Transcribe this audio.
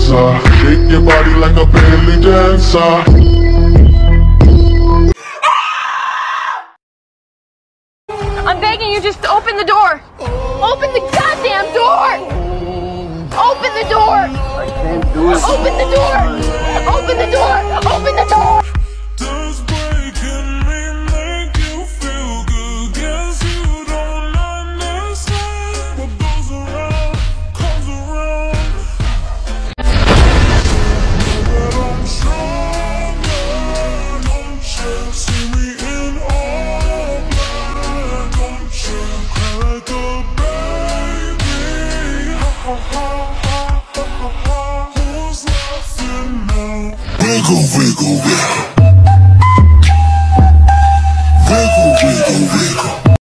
dancer. Shake your body like a belly dancer. I'm begging you, just open the door. Open the goddamn door. Open the door. I can't do it. Open the door. Open the door. Open the door. Does breaking me make you feel good? Guess you don't understand. What goes around comes around. But I'm stronger. Don't you see me in all black? Don't you cry like a baby? Ha ha ha ha ha ha ha. Who's laughing now? Wiggle, wiggle, wiggle.